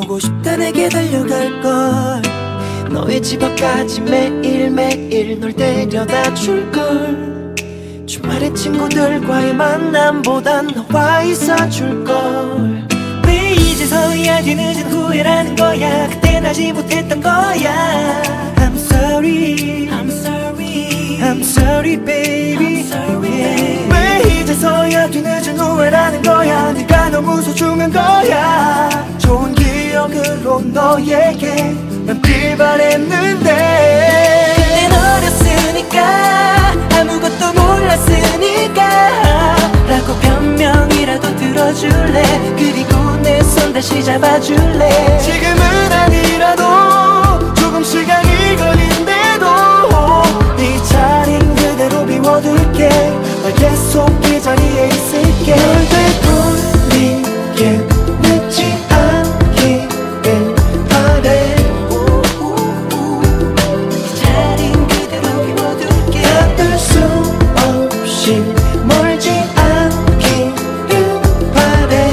보고 싶다 내게 달려갈걸. 너의 집 앞까지 매일매일 널 데려다 줄걸. 주말에 친구들과의 만남보단 너와 있어줄걸. 왜 이제서야 뒤늦은 후회라는 거야. 그땐 하지 못했던 거야. I'm sorry, I'm sorry, I'm sorry baby, I'm sorry, baby. 왜 이제서야 뒤늦은 후회라는 거야. 네가 너무 소중한 거야. 좋은 기억으로 너에게 남길 바랬는데 그땐 어렸으니까 아무것도 몰랐으니까 라고 변명이라도 들어줄래. 그리고 내 손 다시 잡아줄래. 지금은 아니라도 조금 시간이 걸린대도 네 자리는 그대로 비워둘게. 나 계속 이 자리에 있을게. 널 되돌리게 늦지 않기를 바래. 이 자리는 그대로 비워둘게. 닿을 수 없이 멀지 않기를 바래.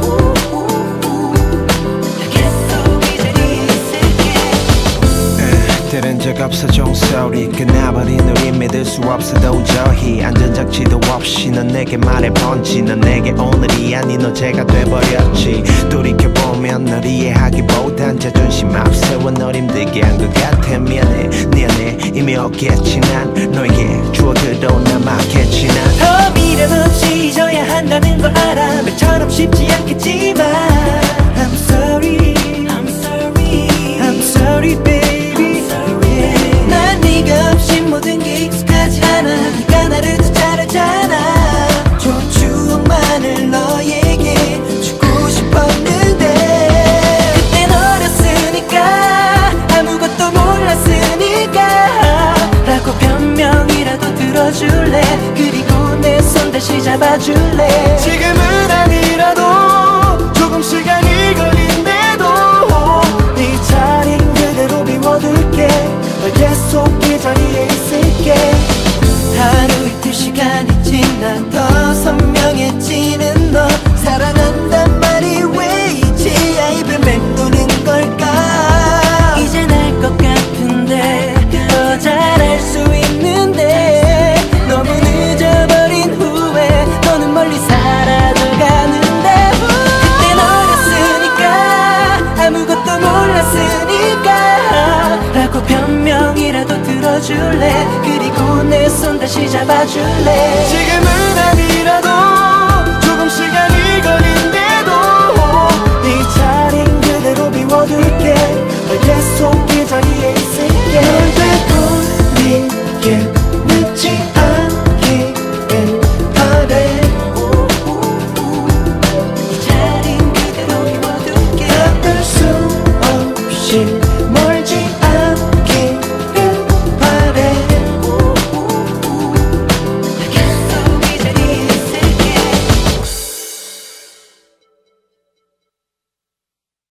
나 계속 이 자리에 있을게. 들은 적 없어 종소리. 끝나버린 우리 믿을 수 없어 도저히. 안전장치도 없이 넌 내게 말해 번지. 넌 내게 오늘이 아닌 어제가 돼버렸지. 돌이켜보면 널 이해하기보단 자존심 앞세워 널 힘들게 한 것 같아. 미안해 미안해 이미 없겠지. 난 너에게 추억으로 남았겠지. 난 더 미련 없이 잊어야 한다는 걸 알아. 말처럼 쉽지 않겠지만 I'm sorry, I'm sorry, I'm sorry baby, I'm sorry, yeah. 난 네가 없이 모든 게 익숙하지 않아. 네가 나를 더 잘 알잖아. 좋은 추억만을 너에게 주고 싶었는데 그땐 어렸으니까 아무것도 몰랐으니까 라고 변명이라도 들어줄래. 그리고 내 손 다시 잡아줄래. 지금은 아니라도 조금 시간이 걸린대도 네 자리는 그대로 비워둘게. 널 계속 이 자리에 있을게. 하루 이틀 시간이 지나도 선명해지는 너. 사랑한단 말이 왜 이제야 입을 맴도는 걸까. 이젠 알 것 같은데 더 잘할 수 있는데 너무 늦어버린 후에 너는 멀리 사라져가는데 그땐 어렸으니까 아무것도 몰랐으니까 라고 변명이라도 들어줄래. 그리고 내 손 다시 잡아줄래.